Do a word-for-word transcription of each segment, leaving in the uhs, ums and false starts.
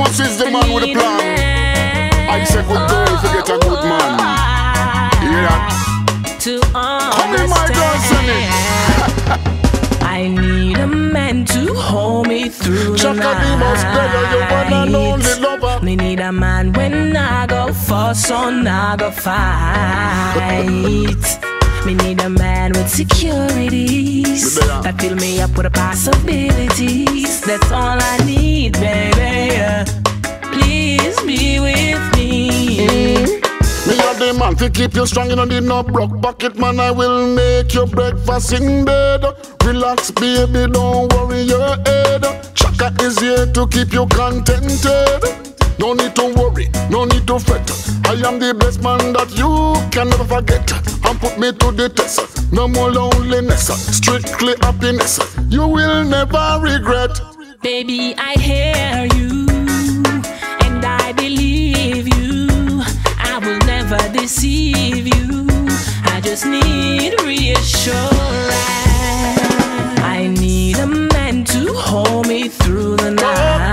Boss is the man with the plan. I said good girl, forget a good man. Hear that? To Come in my girl, Sonny. I need a man to hold me through the night. Me need a man when I go fuss on, I go fight. Me need a man with securities that fill me up with the possibilities. That's all I need, baby. Please be with me. Me a the man to keep you strong, you don't need no broke pocket, man. I will make your breakfast in bed. Relax, baby, don't worry your head. Chaka is here to keep you contented. No need to worry, no need to fret. I am the best man that you can never forget. And put me to the test. No more loneliness, strictly happiness. You will never regret. Baby, I hear you, and I believe you. I will never deceive you. I just need reassurance. I need a man to hold me through the night.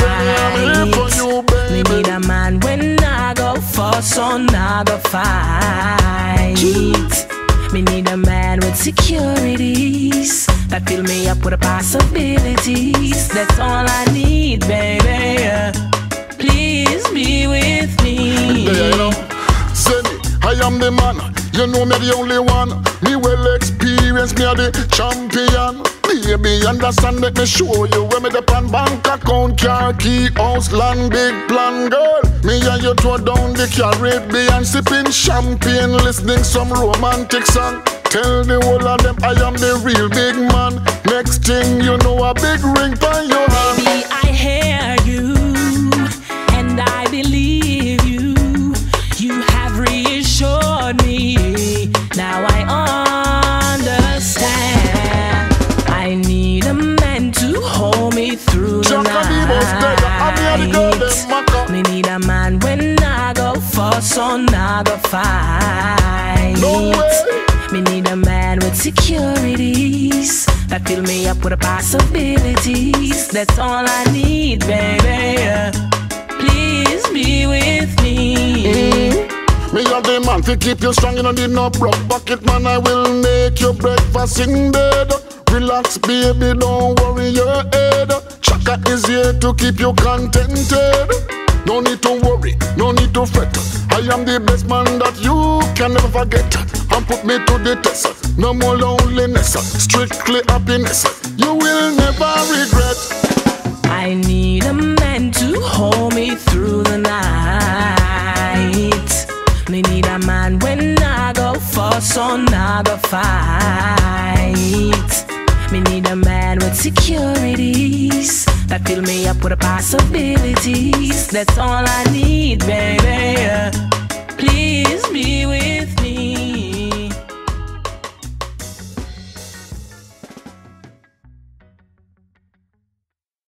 Me need a man when I go fuss on, I go fight. Me need a man with securities that fill me up with the possibilities. That's all I need, baby. Please be with me. Yeah, you know, Zenny, I am the man. You know me the only one. Me well experienced, me are the champion. Baby, understand, let me show you where me the pan bank account, car key, house, land, big plan, girl. Me and you throw down the Caribbean, sipping champagne, listening some romantic song. Tell the whole of them I am the real big man. Next thing you know, a big ring on your hand. Baby, I hear you, and I believe you. You have reassured me. Now I understand. I need a man to hold me through the night. Me need a man when I go fuss on, I go fight. Me need a man with securities that fill me up with the possibilities. That's all I need, baby. Please be with me. Mm. Me are the man to keep you strong, you don't need no broke pocket, man. I will make your breakfast in bed. Relax, baby, don't worry your head. Chaka is here to keep you contented. No need to worry, no need to fret. I am the best man that you can never forget. And put me to the test. No more loneliness, strictly happiness. You will never regret. I need a man to hold me through the night. Me need a man when I go fuss on, I go fight. Me need a man with securities that fill me up with the possibilities. That's all I need, baby. Please be